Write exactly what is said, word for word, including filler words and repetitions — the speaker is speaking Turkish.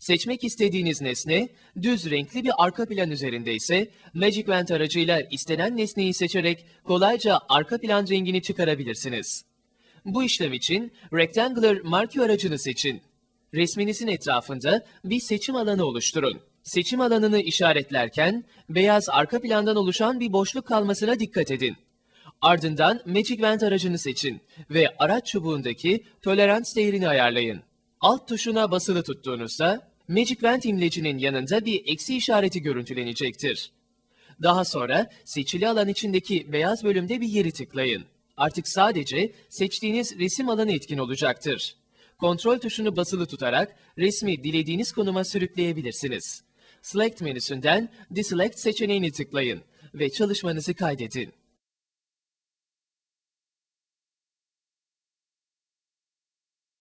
Seçmek istediğiniz nesne, düz renkli bir arka plan üzerinde ise Magic Wand aracıyla istenen nesneyi seçerek kolayca arka plan rengini çıkarabilirsiniz. Bu işlem için Rectangular Marquee aracını seçin. Resminizin etrafında bir seçim alanı oluşturun. Seçim alanını işaretlerken beyaz arka plandan oluşan bir boşluk kalmasına dikkat edin. Ardından Magic Wand aracını seçin ve araç çubuğundaki tolerans değerini ayarlayın. Alt tuşuna basılı tuttuğunuzda Magic Wand imlecinin yanında bir eksi işareti görüntülenecektir. Daha sonra seçili alan içindeki beyaz bölümde bir yeri tıklayın. Artık sadece seçtiğiniz resim alanı etkin olacaktır. Kontrol tuşunu basılı tutarak resmi dilediğiniz konuma sürükleyebilirsiniz. Select menüsünden Deselect seçeneğini tıklayın ve çalışmanızı kaydedin.